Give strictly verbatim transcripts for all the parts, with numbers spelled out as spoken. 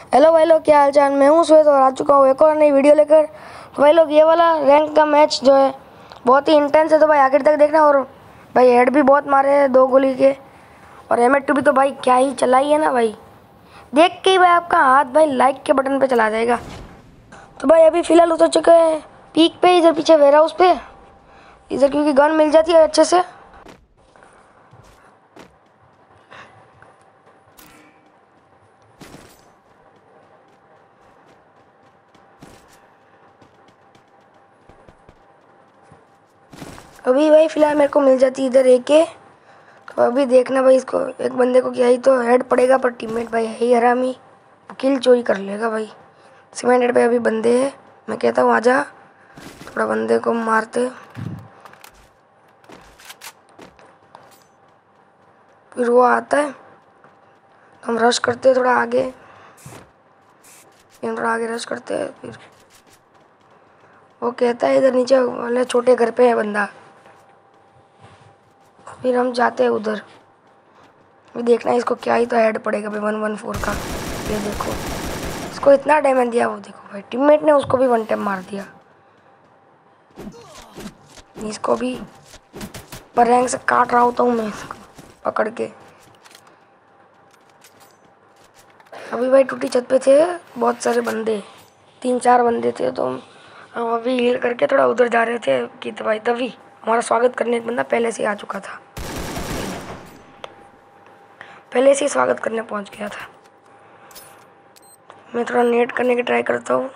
Hello भाई लोग, क्या हाल चाल। मैं हूँ श्वेत और आ चुका हूँ एक और नई वीडियो लेकर। तो भाई लोग, ये वाला रैंक का मैच जो है बहुत ही इंटेंस है, तो भाई आखिर तक देखना। और भाई हेड भी बहुत मारे हैं दो गोली के, और एम एट टू भी तो भाई क्या ही चलाई है ना भाई। देख के ही भाई आपका हाथ भाई लाइक के बटन पे चला जाएगा। तो भाई अभी फ़िलहाल उतर चुके हैं पीक पे, इधर पीछे वेयर हाउस पे, इधर क्योंकि गन मिल जाती है अच्छे से। अभी भाई फ़िलहाल मेरे को मिल जाती इधर एक के। तो अभी देखना भाई, इसको एक बंदे को क्या ही तो हेड पड़ेगा, पर टीममेट भाई है ही हरामी, किल चोरी कर लेगा भाई। सीमेंटेड पे अभी बंदे हैं, मैं कहता हूँ आजा थोड़ा बंदे को मारते। फिर वो आता है, हम रश करते हैं थोड़ा आगे, थोड़ा आगे रश करते हैं। फिर वो कहता है इधर नीचे वाले छोटे घर पे है बंदा, फिर हम जाते हैं उधर। भी देखना इसको क्या ही तो हेड पड़ेगा भाई वन वन फोर का। ये देखो इसको इतना डैमेज दिया, वो देखो भाई टीममेट ने उसको भी वन टैप मार दिया। इसको भी पर रैंक से काट रहा होता हूँ मैं इसको पकड़ के। अभी भाई टूटी छत पे थे बहुत सारे बंदे, तीन चार बंदे थे, तो हम अभी हील करके थोड़ा उधर जा रहे थे कि तो भाई तभी हमारा स्वागत करने एक बंदा पहले से ही आ चुका था, पहले से ही स्वागत करने पहुंच गया था। मैं थोड़ा नेट करने की ट्राई करता हूँ,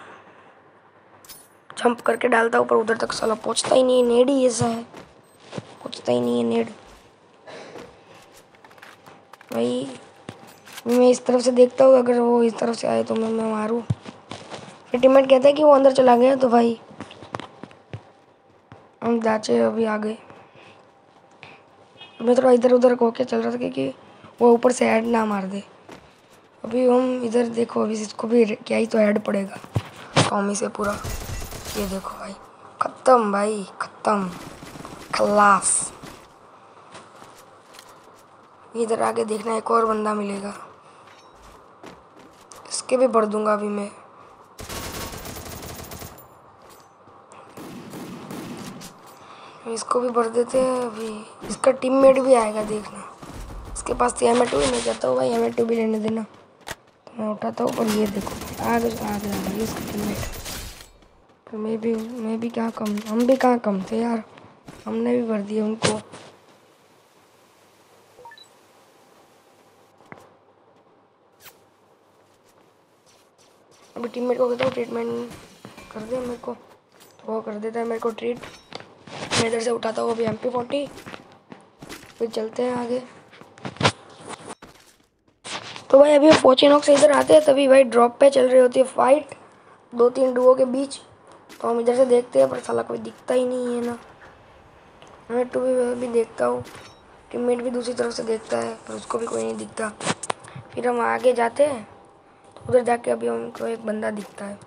जंप करके डालता हूँ, पर उधर तक साला पहुंचता ही नहीं है। नेड ही ऐसा है, पहुंचता ही नहीं है नेड भाई। मैं इस तरफ से देखता हूँ, अगर वो इस तरफ से आए तो मैं मैं मारूँ। फिर टीममेट कहता है कि वो अंदर चला गया, तो भाई हम जाचे अभी आ गए। मैं थोड़ा इधर उधर होके चल रहा था क्योंकि वो ऊपर से हेड ना मार दे। अभी हम इधर देखो, अभी इसको भी क्या ही तो हेड पड़ेगा टॉमी से पूरा। ये देखो भाई खत्म, भाई खत्म, खलास। इधर आगे देखना एक और बंदा मिलेगा, इसके भी भर दूंगा अभी मैं। इसको भी भर देते हैं, अभी इसका टीममेट भी आएगा देखना। इसके पास तो एम एट टू ही, मैं कहता हूँ भाई एम एट टू भी लेने देना, तो मैं उठाता हूँ। और ये देखो आगे आगे आगे इसका टीममेट। तो मैं भी मैं भी क्या कम, हम भी कहाँ कम थे यार, हमने भी भर दिया उनको। अभी टीममेट को कहता हूँ ट्रीटमेंट कर दे मेरे को, तो वो कर देता है मेरे को ट्रीट। मैं इधर से उठाता हूँ अभी एम पी फोर्टी, फिर चलते हैं आगे। तो भाई अभी फोर्चुनॉक से इधर आते हैं, तभी भाई ड्रॉप पे चल रही होती है फाइट दो तीन डुओ के बीच। तो हम इधर से देखते हैं, पर साला कोई दिखता ही नहीं है ना। मैं टू भी भी देखता हूँ, टीममेट भी दूसरी तरफ से देखता है, पर उसको भी कोई नहीं दिखता। फिर हम आगे जाते हैं, तो उधर जाके अभी हमको एक बंदा दिखता है।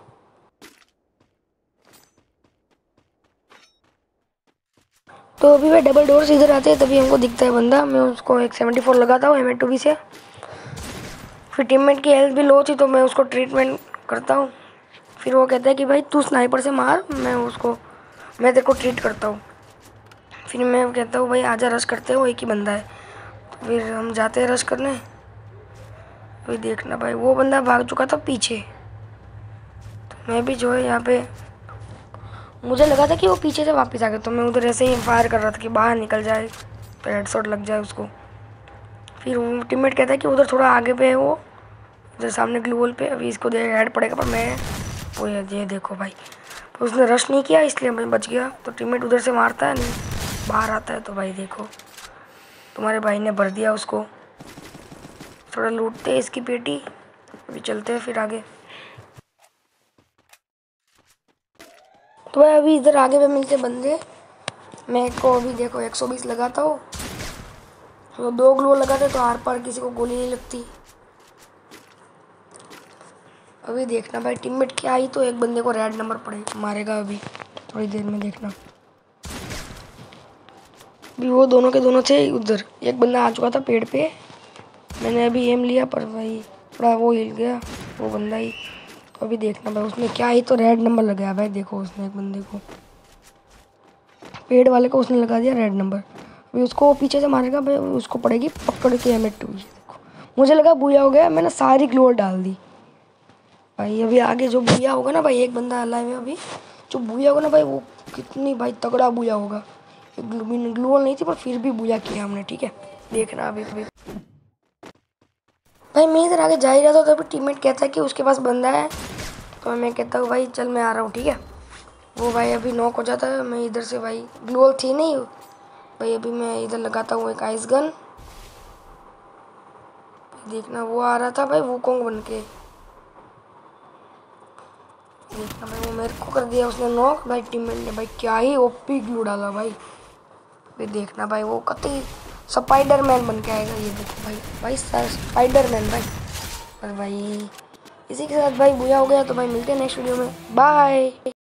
तो अभी भाई डबल डोर से इधर आते हैं, तभी हमको दिखता है बंदा। मैं उसको एक सेवेंटी फोर लगाता हूँ एम एट टू बी से। फिर टीममेट की हेल्थ भी लो थी, तो मैं उसको ट्रीटमेंट करता हूँ। फिर वो कहता है कि भाई तू स्नाइपर से मार, मैं उसको मैं तेरे को ट्रीट करता हूँ। फिर मैं कहता हूँ भाई आजा रश करते हो, एक ही बंदा है। तो फिर हम जाते हैं रश करने। फिर देखना भाई वो बंदा भाग चुका था पीछे, तो मैं भी जो है यहाँ पे, मुझे लगा था कि वो पीछे से वापस आ गया, तो मैं उधर ऐसे ही फायर कर रहा था कि बाहर निकल जाए तो हेडशॉट लग जाए उसको। फिर वो टीममेट कहता है कि उधर थोड़ा आगे पे है वो, उधर सामने ग्लू वॉल पे, अभी इसको दे हेड पड़ेगा। पर मैं वो ये देखो भाई, तो उसने रश नहीं किया इसलिए मैं बच गया। तो टीममेट उधर से मारता है नहीं, बाहर आता है, तो भाई देखो तुम्हारे भाई ने भर दिया उसको। थोड़ा लूटते हैं इसकी पेटी, अभी चलते हैं फिर आगे। तो भाई अभी इधर आगे पे मिलते बंदे, मैं को अभी देखो एक सौ बीस लगाता हूँ, तो दो ग्लो लगाते तो आर पार किसी को गोली नहीं लगती। अभी देखना भाई टीममेट क्या आई तो एक बंदे को रेड नंबर पड़े मारेगा अभी थोड़ी देर में, देखना। अभी वो दोनों के दोनों थे उधर, एक बंदा आ चुका था पेड़ पे, मैंने अभी एम लिया, पर भाई थोड़ा वो हिल गया, वो बंदा ही। तो अभी देखना भाई उसने क्या ही तो रेड नंबर लगाया भाई, देखो उसने एक बंदे को, पेड़ वाले को उसने लगा दिया रेड नंबर। अभी उसको पीछे से मारेगा भाई, उसको पड़ेगी पकड़ के एम एट टू। देखो मुझे लगा बुया हो गया, मैंने सारी ग्लोअल डाल दी भाई। अभी आगे जो बुया होगा ना भाई, एक बंदा अलाइव है अभी, जो बुया होगा ना भाई वो कितनी भाई तगड़ा बुया होगा। ग्लोअल नहीं थी पर फिर भी बुया किया हमने, ठीक है देखना अभी अभी। भाई मैं इधर आगे जा ही रहा था, तो अभी टीममेट कहता है कि उसके पास बंदा है, तो मैं कहता हूँ भाई चल मैं आ रहा हूँ, ठीक है। वो भाई अभी नॉक हो जाता है, मैं इधर से भाई ग्लोअल थी नहीं भाई, अभी मैं इधर लगाता हूँ एक आइस गन। देखना वो आ रहा था भाई वुकोंग बन के, देखना भाई वो मेरे को कर दिया उसने नॉक भाई। टीममेट ने भाई क्या ही ओपी ग्लू डाला भाई। फिर देखना भाई वो कतई स्पाइडरमैन बन के आएगा, ये देखो भाई भाई स्पाइडरमैन भाई। और भाई इसी के साथ भाई बुया हो गया, तो भाई मिलते हैं नेक्स्ट वीडियो में, बाय।